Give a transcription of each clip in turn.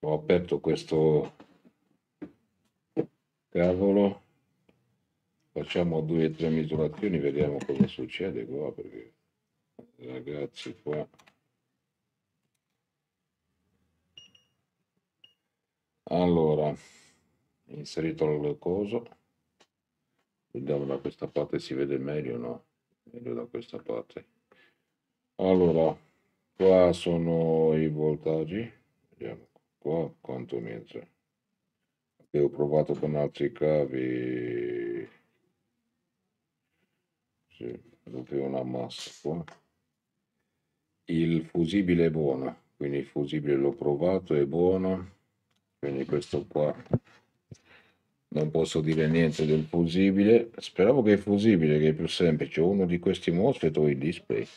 Ho aperto questo cavolo, facciamo 2 o 3 misurazioni, vediamo cosa succede qua, perché ragazzi qua. Allora, inserito il coso, vediamo da questa parte si vede meglio, no? Meglio da questa parte. Allora, qua sono i voltaggi, vediamo qua quanto mi entra. Ho provato con altri cavi, sì, proprio una massa qua. Il fusibile è buono, quindi il fusibile l'ho provato, è buono, quindi questo qua non posso dire niente del fusibile. Speravo che il fusibile, che è più semplice, uno di questi MOSFET o il display.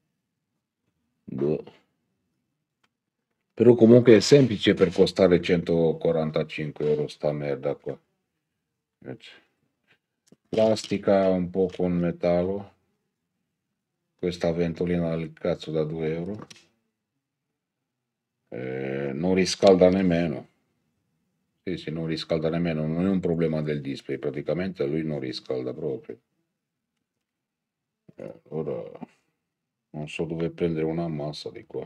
Boh. Però comunque è semplice per costare 145 euro sta merda qua. Plastica un po' con metallo. Questa ventolina al cazzo da 2 euro. Non riscalda nemmeno. Sì, sì, non riscalda nemmeno, non è un problema del display, praticamente lui non riscalda proprio. Ora non so dove prendere una massa di qua.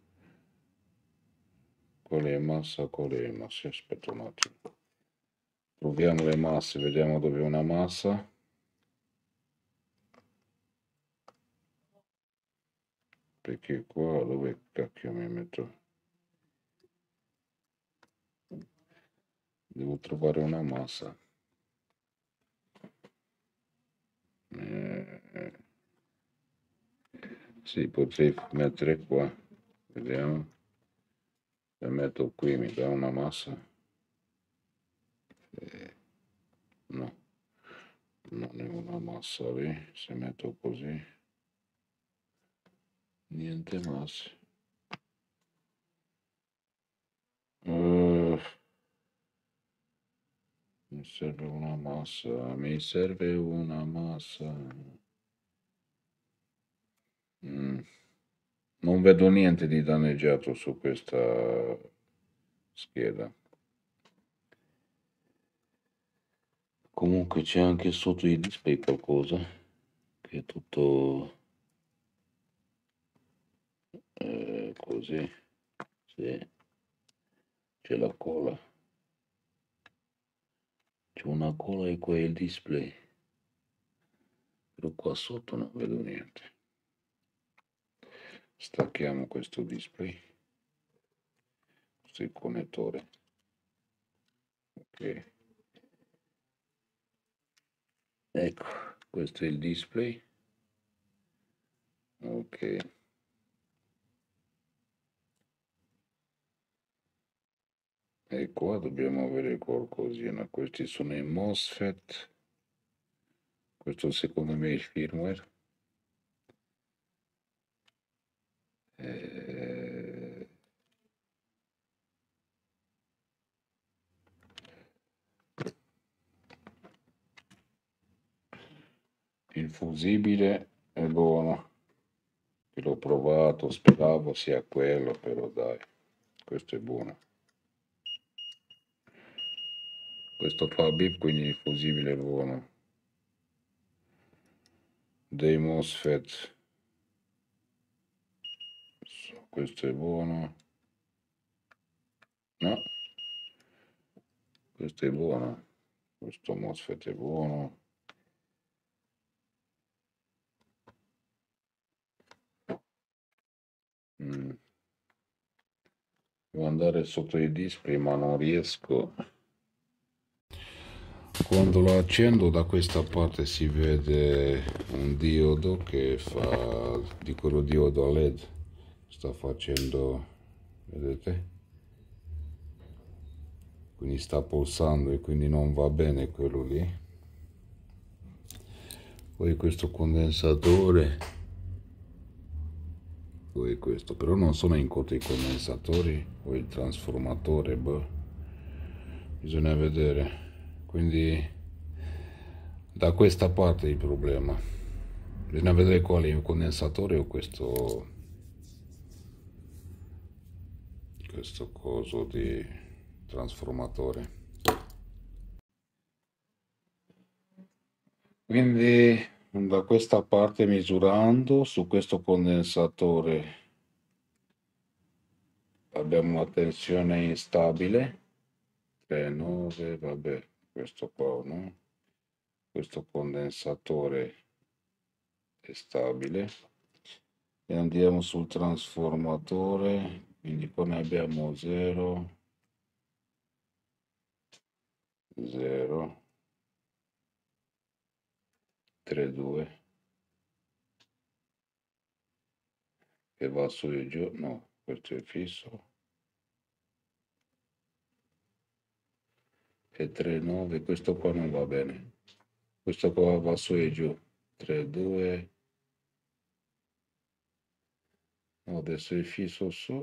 Qual è massa? Qual è massa? Aspetta un attimo. Proviamo le masse, vediamo dove è una massa. Perché qua dove cacchio mi metto? Devo trovare una massa. Sì, potrei mettere qua. Vediamo. Se metto qui mi dà una massa. No, non è una massa lì. Se metto così. Niente masse. Mi serve una massa. Mi serve una massa. Non vedo niente di danneggiato su questa scheda. Comunque c'è anche sotto il display qualcosa che è tutto così. Sì, c'è la cola. C'è una cola e qua è il display. Però qua sotto non vedo niente. Stacchiamo questo display. Questo è il connettore. Ok. Ecco, questo è il display. Ok. E qua dobbiamo avere qualcosina. Questi sono i MOSFET. Questo secondo me è il firmware. Il fusibile è buono. L'ho provato, speravo sia quello, però dai, questo è buono. Questo fa bip, quindi il fusibile è buono. Dei MOSFET. Questo è buono. No. Questo è buono. Questo MOSFET è buono. Devo andare sotto i display, ma non riesco. Quando lo accendo da questa parte si vede un diodo che fa di quello diodo a LED. Sta facendo, vedete? Quindi sta pulsando e quindi non va bene quello lì. Poi questo condensatore, poi questo, però non sono in coda i condensatori o il trasformatore, boh, bisogna vedere. Quindi da questa parte è il problema, bisogna vedere quale è il condensatore o questo questo coso di trasformatore. Quindi da questa parte, misurando su questo condensatore, abbiamo una tensione instabile 3,9, vabbè, questo qua, no? Questo condensatore è stabile. E andiamo sul trasformatore, quindi qua ne abbiamo 0, 0, 3, 2, che va su e giù, no, questo è fisso, e 3, 9, questo qua non va bene, questo qua va su e giù, 3, 2, no, adesso è fisso su,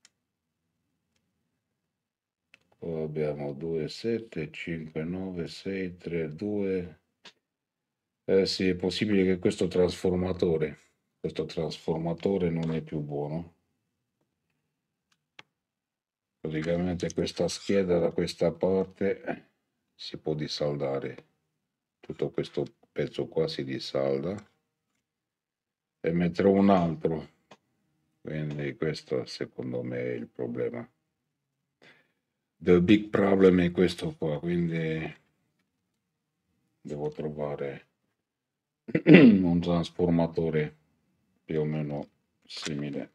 poi abbiamo 2, 7, 5, 9, 6, 3, 2, sì, è possibile che questo trasformatore non è più buono. Praticamente questa scheda da questa parte si può disaldare, tutto questo pezzo qua si disalda e metterò un altro, quindi questo secondo me è il problema. The big problem è questo qua, quindi devo trovare un trasformatore più o meno simile.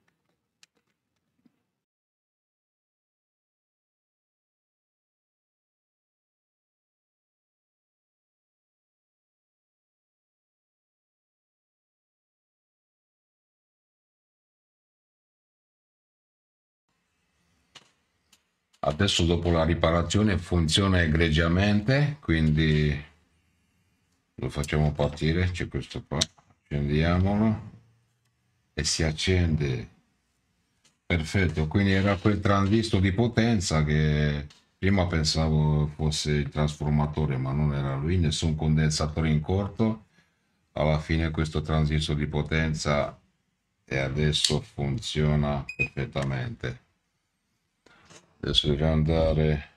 Adesso dopo la riparazione funziona egregiamente, quindi lo facciamo partire, c'è questo qua, accendiamolo e si accende. Perfetto, quindi era quel transistor di potenza che prima pensavo fosse il trasformatore, ma non era lui, nessun condensatore in corto. Alla fine questo transistor di potenza e adesso funziona perfettamente. Adesso dobbiamo andare.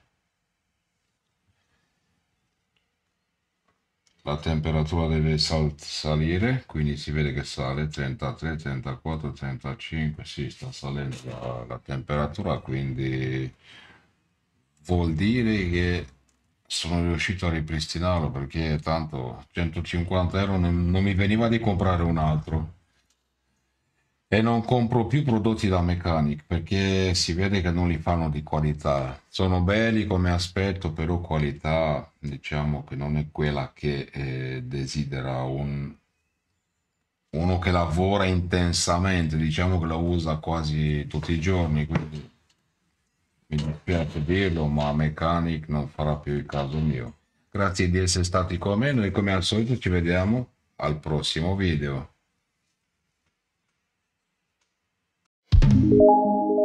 La temperatura deve salire, quindi si vede che sale 33, 34, 35, sì, sta salendo la temperatura, quindi vuol dire che sono riuscito a ripristinarlo perché tanto 150 euro non mi veniva di comprare un altro. E non compro più prodotti da Mechanic perché si vede che non li fanno di qualità. Sono belli come aspetto, però qualità diciamo che non è quella che desidera uno che lavora intensamente, diciamo che la usa quasi tutti i giorni, quindi mi dispiace dirlo, ma Mechanic non farà più il caso mio. Grazie di essere stati con me, noi come al solito ci vediamo al prossimo video.